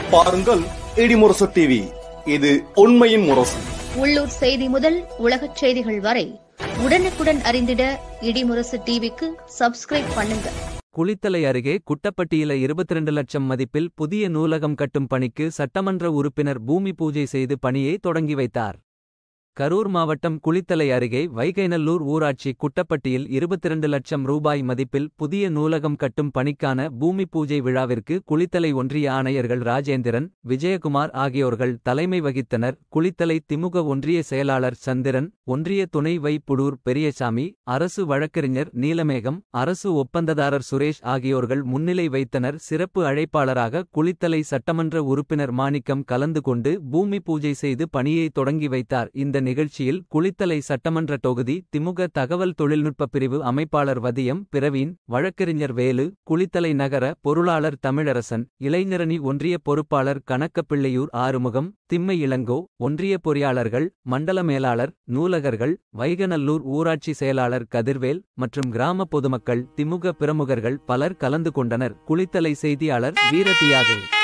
பாருங்கள் இடிமுரசு டிவி. இது உண்மையின் முரசு. உள்ளூர் செய்தி முதல் உலகச் செய்திகள் வரை உடனுக்குடன் அறிந்திட இடிமுரசு டிவிக்கு சப்ஸ்கிரைப் பண்ணுங்க. குளித்தலை அருகே குட்டப்பட்டியில 22 லட்சம் மதிப்பில் புதிய நூலகம் கட்டும் பணிக்கு சட்டமன்ற உறுப்பினர் பூமி பூஜை செய்து பணியை தொடங்கி வைத்தார். கரூர் மாவட்டம் குளித்தலை அருகே வைகைநல்லூர் ஊராட்சி குட்டப்பட்டியில் 22 லட்சம் ரூபாய் மதிப்பில் புதிய நூலகம் கட்டும் பணிக்கான பூமி பூஜை விழாவிற்கு குளித்தலை ஒன்றிய ஆணையர்கள் ராஜேந்திரன், விஜயகுமார் ஆகியோர்கள் தலைமை வகித்தனர். குளித்தலை திமுக ஒன்றிய செயலாளர் சந்திரன், ஒன்றிய துணை புடூர் பெரியசாமி, அரசு வழக்கறிஞர் நீலமேகம், அரசு ஒப்பந்ததாரர் சுரேஷ் ஆகியோர்கள் முன்னிலை வைத்தனர். சிறப்பு அழைப்பாளராக குளித்தலை சட்டமன்ற உறுப்பினர் மாணிக்கம் கலந்து கொண்டு பூமி பூஜை செய்து பணியை தொடங்கி வைத்தார். இந்த நிகழ்ச்சியில் குளித்தலை சட்டமன்ற தொகுதி திமுக தகவல் தொழில்நுட்ப பிரிவு அமைப்பாளர் வதியம் பிரவீன், வழக்கறிஞர் வேலு, குளித்தலை நகர பொருளாளர் தமிழரசன், இளைஞரணி ஒன்றிய பொறுப்பாளர் கணக்கப்பிள்ளையூர் ஆறுமுகம், திம்மை இளங்கோ, ஒன்றிய பொறியாளர்கள், மண்டல மேலாளர், நூலகர்கள், வைகநல்லூர் ஊராட்சி செயலாளர் கதிர்வேல் மற்றும் கிராம பொதுமக்கள், திமுக பிரமுகர்கள் பலர் கலந்து கொண்டனர். குளித்தலை செய்தியாளர் வீரதியாகு.